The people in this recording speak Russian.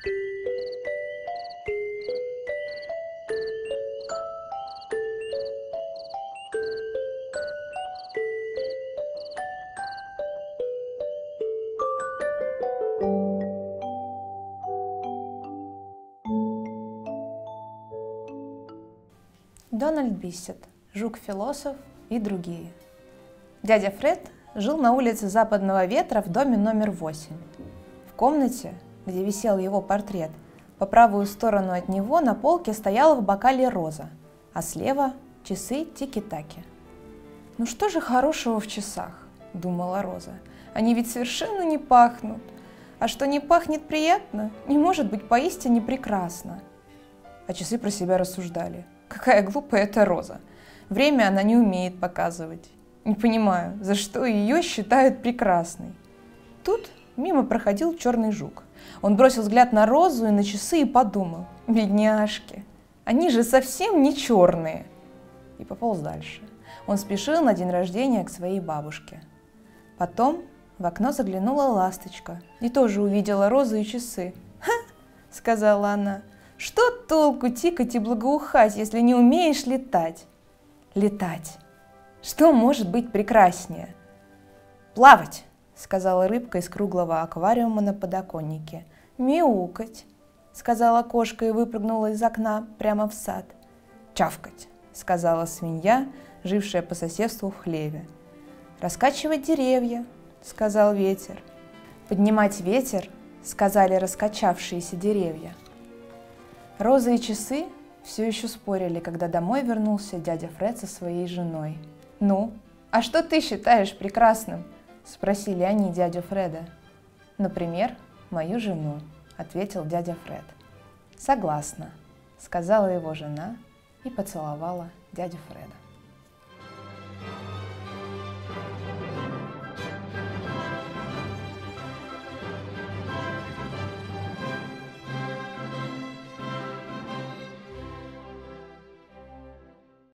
Дональд Биссет, Жук-философ и другие. Дядя Фред жил на улице Западного ветра в доме номер 8. В комнате, где висел его портрет, по правую сторону от него на полке стояла в бокале роза, а слева часы тики-таки. «Ну что же хорошего в часах?» – думала Роза. «Они ведь совершенно не пахнут. А что не пахнет приятно, не может быть поистине прекрасно». А часы про себя рассуждали. Какая глупая эта Роза. Время она не умеет показывать. Не понимаю, за что ее считают прекрасной. Тут мимо проходил черный жук. Он бросил взгляд на Розу и на часы и подумал: бедняжки, они же совсем не черные. И пополз дальше. Он спешил на день рождения к своей бабушке. Потом в окно заглянула ласточка и тоже увидела Розу и часы. «Ха!» — сказала она. «Что толку тикать и благоухать, если не умеешь летать?» «Летать! Что может быть прекраснее?» «Плавать!» — сказала рыбка из круглого аквариума на подоконнике. «Мяукать!» — сказала кошка и выпрыгнула из окна прямо в сад. «Чавкать!» — сказала свинья, жившая по соседству в хлеве. «Раскачивать деревья!» — сказал ветер. «Поднимать ветер!» — сказали раскачавшиеся деревья. Роза и часы все еще спорили, когда домой вернулся дядя Фред со своей женой. «Ну, а что ты считаешь прекрасным?» – спросили они дядю Фреда. «Например, мою жену», – ответил дядя Фред. «Согласна», – сказала его жена и поцеловала дядю Фреда.